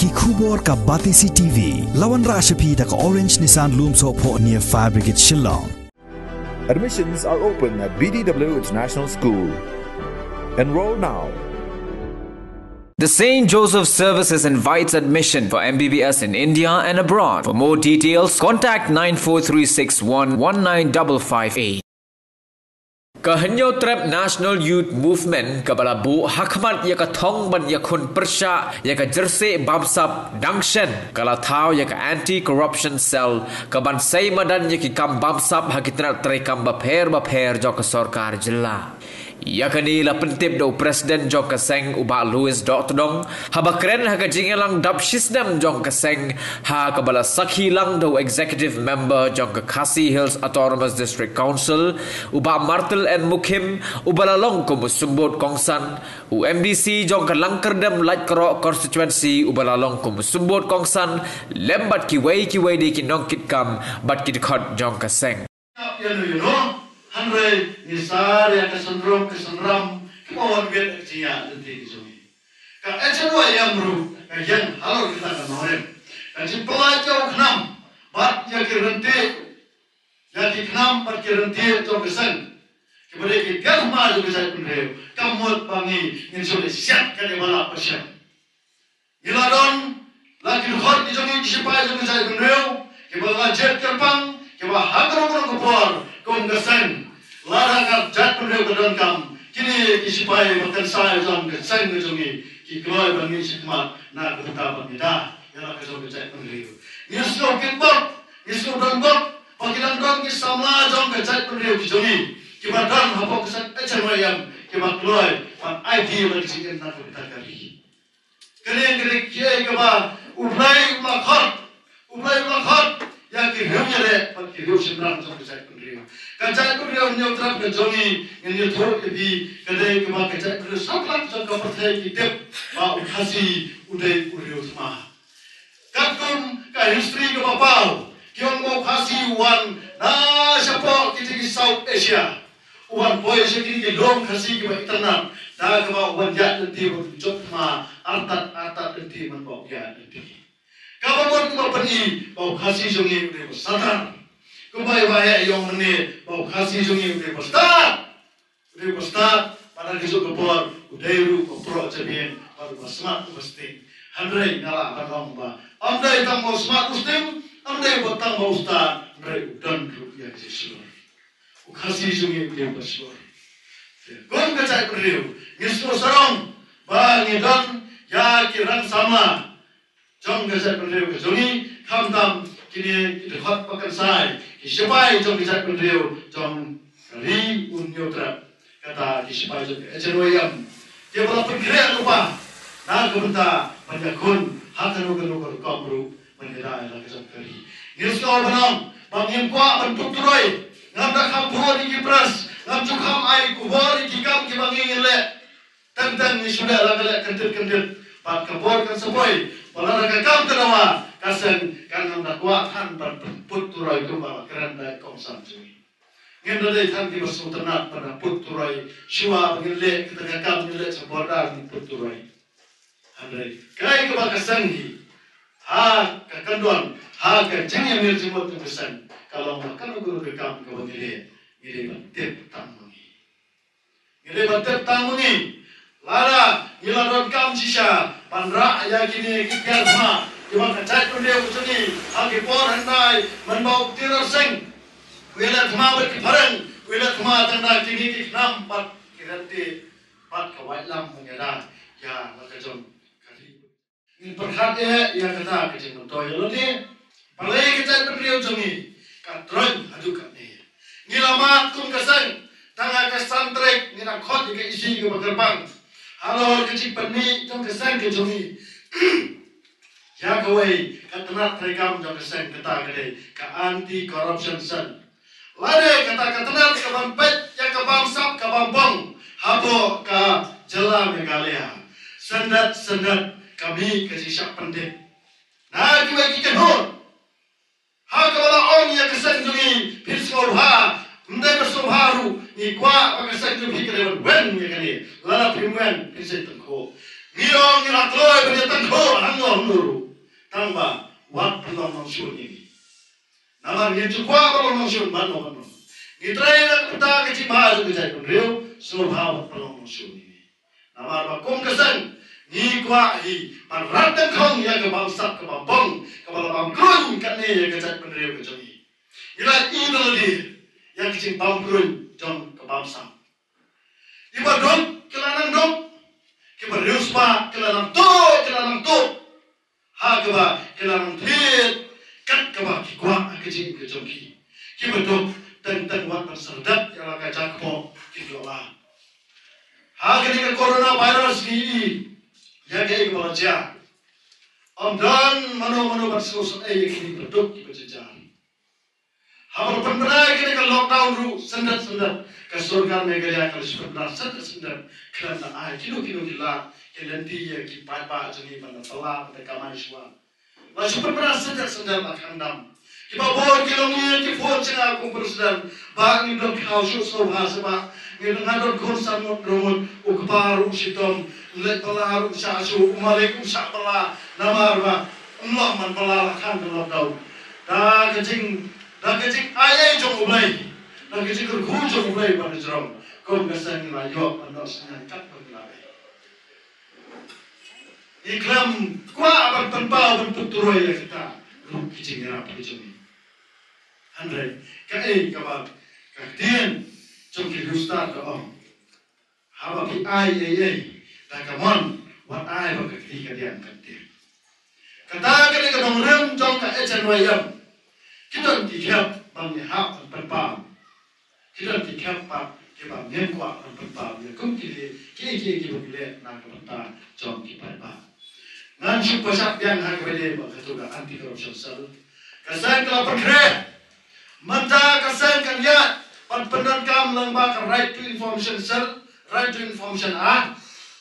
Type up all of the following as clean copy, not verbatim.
ki khubor ka Batisi TV lawan Rashapi da ka Orange Nissan Loom so pho near Fire Brigade Shillong. Admissions are open at BDW International School. Enroll now. The St. Joseph Services invites admission for MBBS in India and abroad. For more details, contact 9436119558. Kahanyo Trap National Youth Movement kabala bu hakmat ya ka thong ban ya khun persha ya ka jersey babsap dangshen kala thau ya ka anti corruption cell kaban sai madan ya ki kam babsap hakitra trekam ba pher jo ka sarkar jilla yakani la pentip do Presiden Jong Kaseng uba Louis Dotdong habakren ha ka jingelang dap shisdam Jong Kaseng ha kabala sakhi lang do executive member Jong Khasi Hills Autonomous District Council uba Martel and Mukim ubala long ko musumbot kongsan UMDC Jong Langkerdam Light Kro constituency ubala long ko musumbot kongsan lembat ki wei de ki nong kit kam bat ki khot Jong Kaseng Hanre nisar ya kesenram kemauan biar kerja nanti disini. Kalau ecelo yang meru, yang halal kita kan orang. Kalau pelajau kenam, bat ya kerenti, jadi kenam bat kerenti jauh kesan. Kemudian kita maju ke saya pun reu, kamut bangi insulis siap kali balap persiap. Niladon lagi hot di jauh disipai jauh ke saya pun reu, kemudian jet terbang, kemudian hagar kupor. Kung kesan, larang jat pendeu kedon kam, kini disipai makan saya jam kesan kejongi, kikloi bangi sikmat nak ketetapan kita, yang nak kejon kejat pendeu. Nisro kitbok, nisro donbok, pakilan don kisama jam kejat pendeu kejongi, kibadan hapok kesan ecan wayam, kibakloi pan ID lagi sikin nak ketakari. Kene kiai keba ublai ulakhat, yang kihumnya le, pan kihum simran jam kejat pendeu. Kajak kuriau nyautrap kejongi yang thok di kadai kema kajak kuriau saplat jong ka perthai kitep ba ukhasi udai kuriau sama katum ka history ka bapau kiong mo khasi wan na siapa kita di South Asia wan boy sekini di long khasi ka internet da ka ba wan ya nanti jok ma artat nanti man ba ya nanti ka ba mon ka pani ba khasi jongi udai sadar Kumpai bahaya yang ini bau kasih sungai udah pasta, pada kisah kepor udah ru kepro cebien baru smart posting, handai ngalah kadang ba, andai tang mau smart posting, andai batang mau ustad, andai udan rupiah sesuatu, kasih sungai udah pasur, kon kacai periu, nyesur sarong, bang edan ya kiran sama, jom kacai periu kesuni, kamtam kini dekat pakai sai. Siapa yang bisa berdiri jom ri unyotra kata siapa yang eceroyam dia berapa kira lupa nak berita banyakkun hak nuker kamru mengira lagi sekali nyesko benang bangin kuat bentuk turoi ngam dah kampur di kipras ngam cukam ai kubor di kam ki bangin le tentang ni sudah lagi kentir pak kabor kan sepoi malah kam tenawa kasen kan anda kuatkan berput turai kembali kerana kongsan sini. Ngendor dari tang di bersama ternak pada put turai siwa pengilek ketika kam pengilek seborang di put turai. Andai kai kebal kesangi ha kekanduan ha kejengi mirci mot kesan kalau makan guru ke kam kebangilek ngire batep tamungi lara ngiladon kam sisa pandra yakini kikiar ma Jom kacai pendeu kusuni, agi por handai, menbau tirar seng, wilayah kema berkiparang, wilayah kema tanda kini nam pat kirati pat kawai lam menyerah, ya maka jom kali. Ini perhati ya kata kecil mentoy lagi, balai kacai pendeu jumi, katron aduk ni. Ngilama kum kesang, tangga kesan trek, nginak khot jika isi ke bergerbang. Halo kecil penik jom kesang ke jumi. Ya kawai ketenat rekam jom keseng kata kedai ke anti corruption sen. Lade kata ketenat ke bampet ya ke bangsap ke bampong habo ke jela Meghalaya. Sendat kami ke sisak pendek. Nah kiwai kikan hon. Ha kebala on ya keseng jungi pisngol ha. Mendai bersumharu ni kwa pakai keseng jungi kedewan wen ya kani. Lala primwen pisai tengko. Ngirong ngirak loy penyetan ho hangom nuru tangba wat pelong nongsun ini. Nama ni cukwa pelong nongsun mano. Ni try na kita kecil mahal tu kita real subhawa pelong nongsun ini. Nama ba kong kesan ni kwa hi paratan kong ya ke bangsa ke babong ke babang grun kan ni ya kita real ke jami. Ila idol dia yang kecil bangkrun jom ke bangsa. Iba dom kelanang dom. Kiba riuspa kelanang to ha kiba kelanang thit kat kiba kikwa akijing kejongki kiba to tentang wat serdat yang ka jakpo kiklola ha kini corona virus ni ya ke kiba ja dan mano bersusun kini betuk kiba jajan ha berpendarai kini ka lockdown ru sendat ka surga Meghalaya ka sebentar sendat kerana kilo gila kelanti ya ki papa jeni mana pala pada kamai suan la super berasa sendat akandam ki babon kilomnya ki fon cenga aku bersedan bang ni dok kau so bahasa ni ngadon konsan romot ukbaru sitom let pala sa su umalekum sa pala namar ba Allah man pala kan lockdown da kecing ayai jong ulai da kecing ku jong ulai pada jerong kom kesan layo anda senang kat berlalu. Iklam kuah bertempau bertuturoi kita lu kicing era kicing. Andre kai kabar kaktian jongki gustar do. Haba ki ai da kamon wat ai ba kakti kadian kaktian. Kata kali ka dongrem jong ka echen wayam. Kita dikap bang hak berpam. Kita dikap pa kiba ngem kwa berpam ya kum kili ki bile na ka jong ki pa. Ngan syupasak yang hak bele ba katuga anti corruption cell. Kasan ka perkre. Manta kasan kan ya pendan kam lang ba ka right to information cell, right to information act.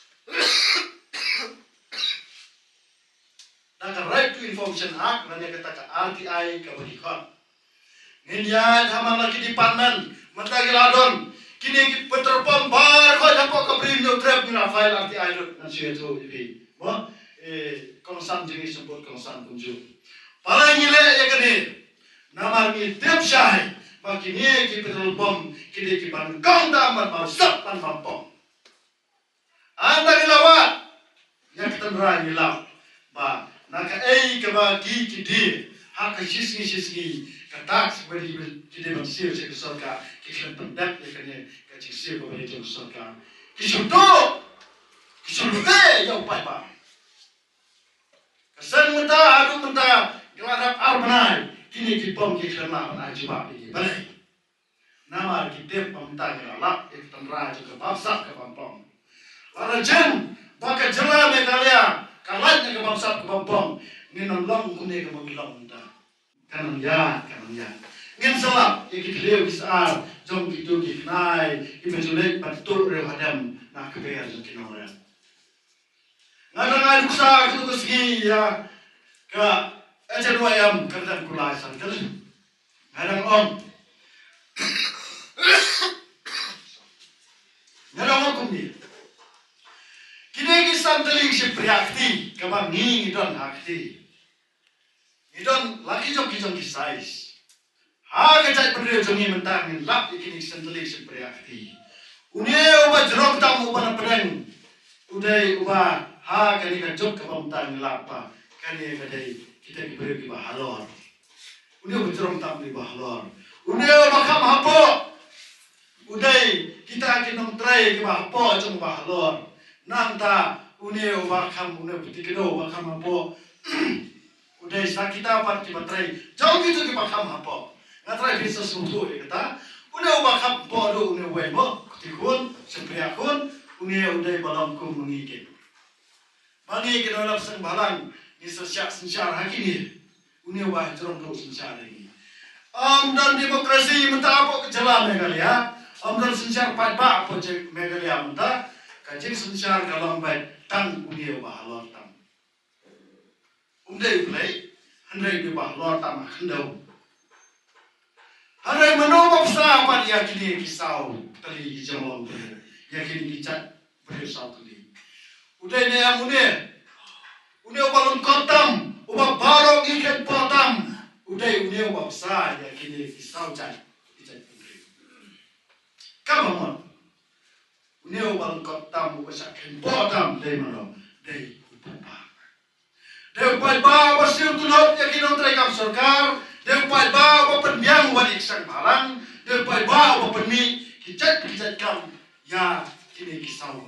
Naka right to information act nanya kata ka RTI ka bagi Nginya hamang lagi di panan mentagi ladon kini ki peterpom bar ko dapo ka premium trap ni file RTI dot nan sieto ibi mo konsan jenis sebut konsan kunju paling ile ya kene nama ni tep syai bagi ni ki peterpom kini ki ban kong damat mau sap pan pampong anda dilawat yang ketenra nilau ba naka ke bagi ki di hak sisni katak sebagai jadi manusia saya kesorka kisah pendak ya kene kecil sebagai jadi kesorka kisah yang apa kesan adu menta geladap arbanai kini kipom kisah nak ajibab ini balik nama kita peminta gelap itu tenra juga bangsa ke Pampong larajen baka jela Meghalaya kalatnya ke bangsa ke Pampong nginolong kune ke Meghalaya kanan ya ngin salah ikit leo kisar jom itu kifnai ibejulek patur reo hadam nak kebayar kinora ngadang aduksa itu kesegi ya ke ajar wayam kerja kulai santel ngadang kumni kini kisam teling si priakti kabang ni idon hakti idon lagi jom kisais ha kecai berdiri jongi mentang lap ikini sentelik sepriakti unia uba jerok tamu pada pedang udai uba ha kani ka jok ka mentang lapa kani kadai kita diberi di bahalor unia uba jerok tamu di bahalor unia makam hapo udai kita kinong try ke hapo jong bahalor nanta unia uba kam unia butikido uba kam hapo udai sakita pat ki batrai jauh gitu ki bakam hapo ngatrai bisa sungguh ya kata udah bakam bodo udah wemo tikun sepriakun udah balam kum mengikit bangi kita dalam sembalang ni sesiak sensyar hakini udah wah jerong terus sensyar ini dan demokrasi mentah apa kejalan Meghalaya dan sensyar pat-pat apa Meghalaya mentah kajing sensyar kalau baik tang udah bahalor tang Umdai play, handai di bawah tanah hendau. Handai menobok sahabat yakini kisau tali hijau yakini kicat berisau tali. Udai ni yang udah balon kotam udai uneu bangsa ya kini kisau cai ijai putri. Kamu uneu bang kotam upasak kenpotam dai mano dai upapa. Dai upapa wasil tunop ya kini ontrai kam sarkar. Dai upapa wapenbiang wadik sang balang. Dai upapa wapenmi kijat kam ya kini kisau.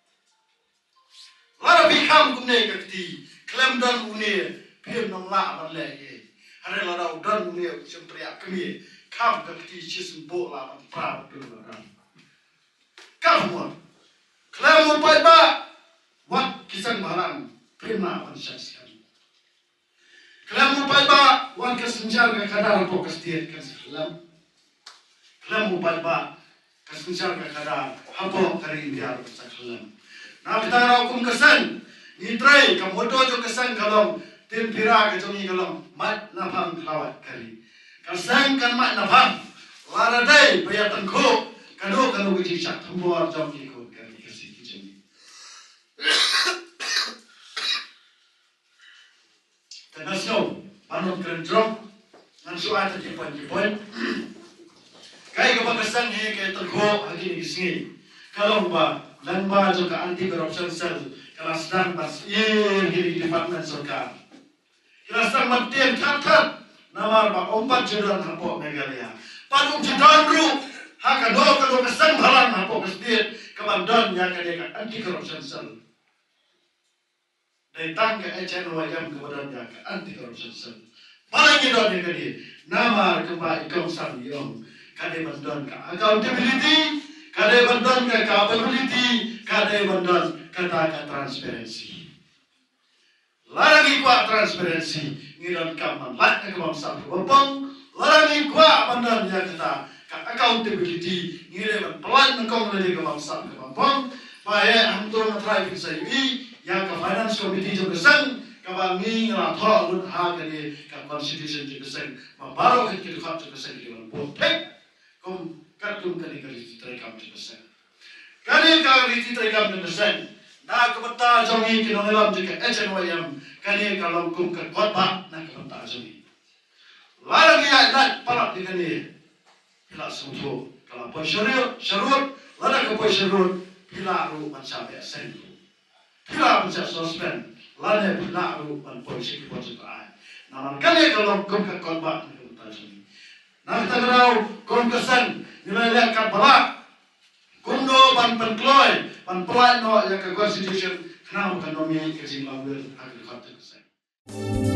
Lara bikam kumne kakti klem dan une piem nam la man le ye. Hare lara udan une sempria kemi kam kakti chisum bo la man pra du la. Kam mo klem mo pai ba wat kisan balang piem na man saksian. Klem mo pai ba wan kasenjar ka kadar po kastiet kan klem. Klem mo pai ba kasenjar ka kadar hapo kari dia sa klem. Na kita raukum kesan, nitrai kamodo jo kesan kalom tim pira ke jongi kalom mat napam lawat kali. Kesan kan mat napam, laradai bayatan ko kado kiji sak thumbuar jongi ko kali kasi jongi. Tanasno panot kendrong ngan suat jepon. Kai ka kesan he ke tengko hagi ni singi. Kalau lamba juga anti corruption cell kelas dan pas di departemen serkar kelas dan matian kat namar ba ompat jodoh hapo megalia padung jodoh ru hakado kesan balan hapo kesdiet kemandan yang kadek anti corruption cell datang ke HN wajam kemudian yang anti corruption cell paling jodoh yang kadek namar kembali kausan yang kadek mandan ke accountability kadai bandan ke accountability, kadai bandan kata transparansi. Larang kuat transparansi, ngiran kaman lat ke bangsa berbang. Larang kuat bandan ya kata accountability, ngiran pelan ngkong lagi ke bangsa berbang. Baik hantu matrai bisa ini, yang ke finance committee juga sen, kabangi ngelathor lun hagani ke constitution juga sen, baru kita kat juga sen kita boleh. Kom katum kali try kam persen. Kali try kam persen. Na kebata jongi kinongelam jika HNYM kali kalau kum ke kota na kebata jongi. Lalu dia nak parak di kali. Bila semua kalau pun syarut, lalu ke pun syarut bila ru macam sen. Bila macam suspend, lalu bila ru pun polisi pun sudah. Namun kali kalau kum ke kota na kebata jongi. Na kita tahu kum kesan nilai kat balak kundo ban penkloy ban pelai no ya ke constitution kenapa kan nomi ke jinglawer agak kata kesan